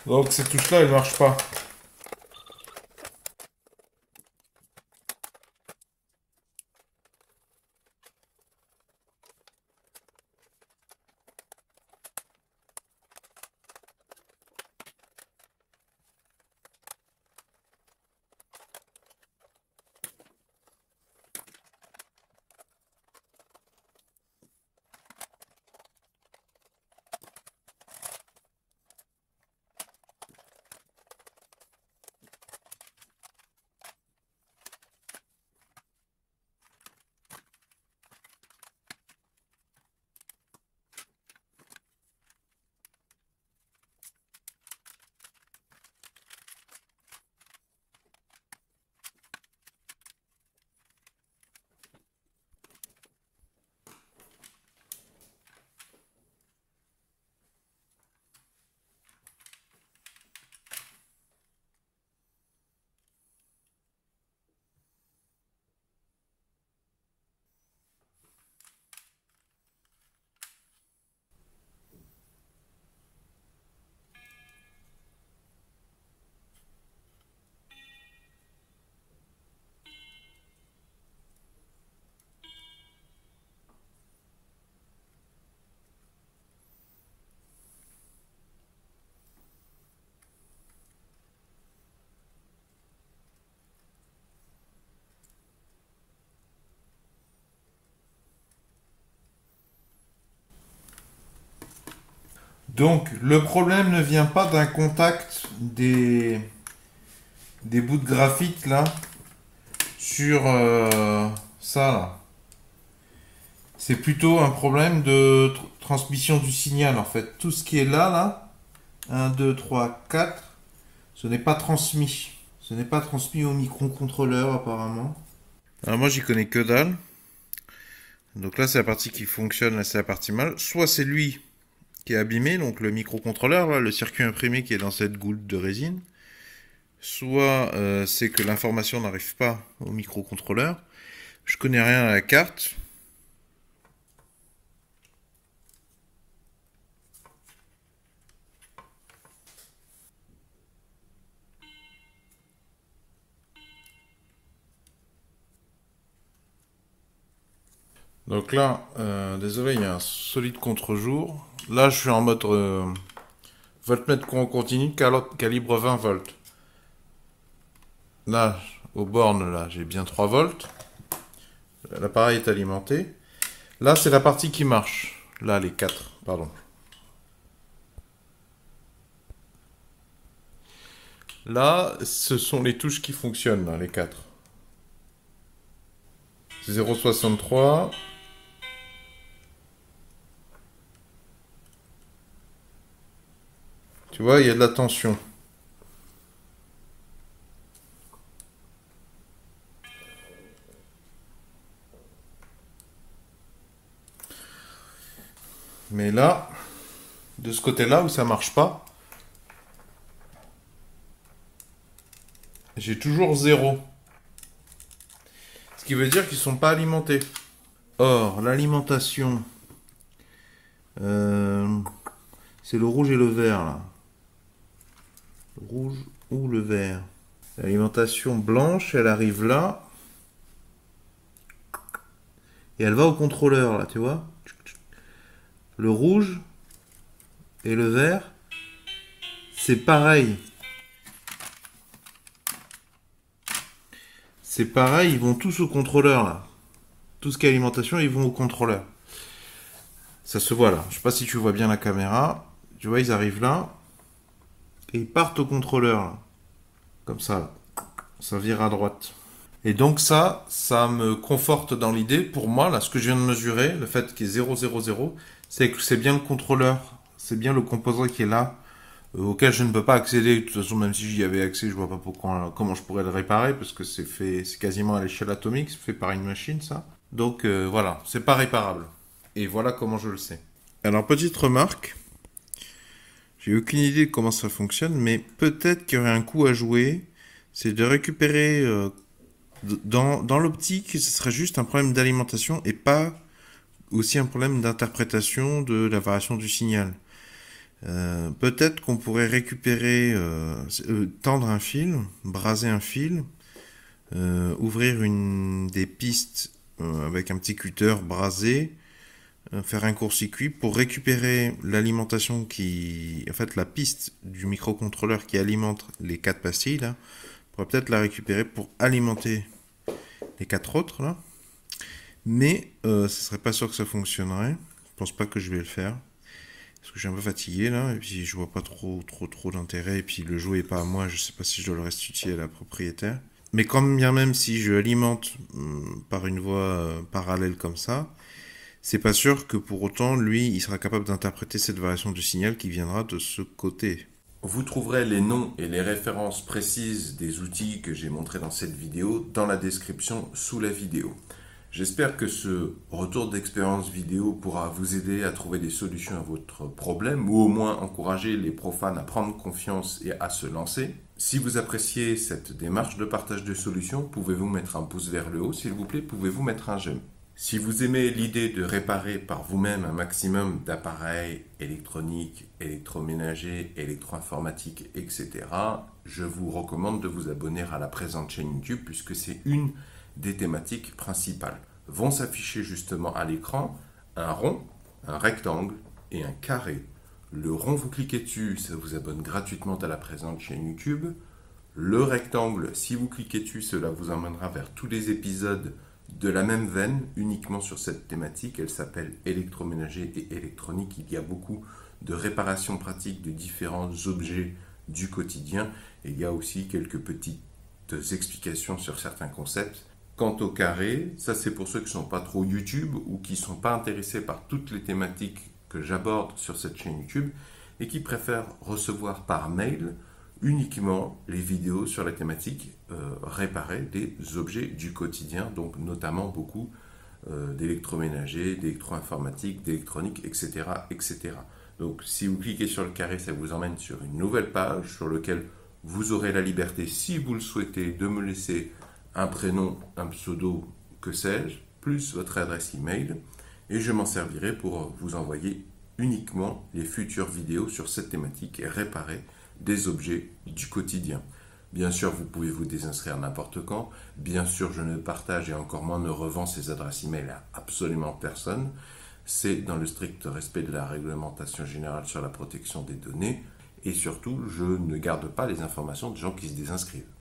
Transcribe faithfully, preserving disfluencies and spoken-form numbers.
Donc cette touche-là, elle marche pas. Donc le problème ne vient pas d'un contact des, des bouts de graphite là sur euh, ça là. C'est plutôt un problème de tr- transmission du signal en fait. Tout ce qui est là, là, un, deux, trois, quatre, ce n'est pas transmis. Ce n'est pas transmis au microcontrôleur apparemment. Alors moi j'y connais que dalle. Donc là c'est la partie qui fonctionne, là c'est la partie mal. Soit c'est lui qui est abîmé, donc le microcontrôleur, là, le circuit imprimé qui est dans cette goutte de résine. Soit euh, c'est que l'information n'arrive pas au microcontrôleur. Je connais rien à la carte. Donc là, euh, désolé, il y a un solide contre-jour. Là, je suis en mode euh, voltmètre continu, calo- calibre vingt volts. Là, aux bornes, là, j'ai bien trois volts. L'appareil est alimenté. Là, c'est la partie qui marche. Là, les quatre, pardon. Là, ce sont les touches qui fonctionnent, là, les quatre. zéro virgule soixante-trois. Tu vois, il y a de la tension. Mais là, de ce côté-là où ça marche pas, j'ai toujours zéro. Ce qui veut dire qu'ils sont pas alimentés. Or, l'alimentation, euh, c'est le rouge et le vert là. Le rouge ou le vert. L'alimentation blanche, elle arrive là. Et elle va au contrôleur là, tu vois. Le rouge et le vert, c'est pareil. C'est pareil, ils vont tous au contrôleur là. Tout ce qui est alimentation, ils vont au contrôleur. Ça se voit là. Je sais pas si tu vois bien la caméra. Tu vois, ils arrivent là. Et ils partent au contrôleur là. Comme ça là. Ça vire à droite. Et donc ça, ça me conforte dans l'idée, pour moi, là, ce que je viens de mesurer, le fait qu'il y ait zéro zéro zéro, c'est que c'est bien le contrôleur, c'est bien le composant qui est là, euh, auquel je ne peux pas accéder. De toute façon, même si j'y avais accès, je vois pas pourquoi, comment je pourrais le réparer, parce que c'est fait, c'est quasiment à l'échelle atomique, c'est fait par une machine, ça. Donc euh, voilà, c'est pas réparable. Et voilà comment je le sais. Alors, petite remarque, j'ai aucune idée de comment ça fonctionne, mais peut-être qu'il y aurait un coup à jouer, c'est de récupérer euh, dans, dans l'optique, ce serait juste un problème d'alimentation et pas aussi un problème d'interprétation de la variation du signal. Euh, peut-être qu'on pourrait récupérer, euh, euh, tendre un fil, braser un fil, euh, ouvrir une des pistes euh, avec un petit cutter brasé, euh, faire un court-circuit pour récupérer l'alimentation qui, en fait, la piste du microcontrôleur qui alimente les quatre pastilles là, on pourrait peut-être la récupérer pour alimenter les quatre autres là, mais euh, ce serait pas sûr que ça fonctionnerait. Je pense pas que je vais le faire. Parce que je suis un peu fatigué là, et puis je vois pas trop trop trop d'intérêt, et puis le jouet est pas à moi, je sais pas si je dois le restituer à la propriétaire. Mais quand bien même si je alimente hum, par une voie euh, parallèle comme ça, c'est pas sûr que pour autant lui il sera capable d'interpréter cette variation du signal qui viendra de ce côté. Vous trouverez les noms et les références précises des outils que j'ai montrés dans cette vidéo dans la description sous la vidéo. J'espère que ce retour d'expérience vidéo pourra vous aider à trouver des solutions à votre problème ou au moins encourager les profanes à prendre confiance et à se lancer. Si vous appréciez cette démarche de partage de solutions, pouvez-vous mettre un pouce vers le haut, s'il vous plaît, pouvez-vous mettre un j'aime. Si vous aimez l'idée de réparer par vous-même un maximum d'appareils électroniques, électroménagers, électro-informatiques, et cetera, je vous recommande de vous abonner à la présente chaîne YouTube puisque c'est une des thématiques principales. Vont s'afficher justement à l'écran un rond, un rectangle et un carré. Le rond, vous cliquez dessus, ça vous abonne gratuitement à la présente chaîne YouTube. Le rectangle, si vous cliquez dessus, cela vous emmènera vers tous les épisodes de la même veine, uniquement sur cette thématique. Elle s'appelle électroménager et électronique. Il y a beaucoup de réparations pratiques de différents objets du quotidien. Et il y a aussi quelques petites explications sur certains concepts. Quant au carré, ça c'est pour ceux qui ne sont pas trop YouTube ou qui ne sont pas intéressés par toutes les thématiques que j'aborde sur cette chaîne YouTube et qui préfèrent recevoir par mail uniquement les vidéos sur la thématique euh, réparer des objets du quotidien, donc notamment beaucoup euh, d'électroménager, d'électro-informatique, d'électronique, et cetera, et cetera. Donc si vous cliquez sur le carré, ça vous emmène sur une nouvelle page sur laquelle vous aurez la liberté, si vous le souhaitez, de me laisser un prénom, un pseudo, que sais-je, plus votre adresse email, et je m'en servirai pour vous envoyer uniquement les futures vidéos sur cette thématique et réparer des objets du quotidien. Bien sûr, vous pouvez vous désinscrire n'importe quand. Bien sûr, je ne partage et encore moins ne revends ces adresses email à absolument personne. C'est dans le strict respect de la réglementation générale sur la protection des données. Et surtout, je ne garde pas les informations des gens qui se désinscrivent.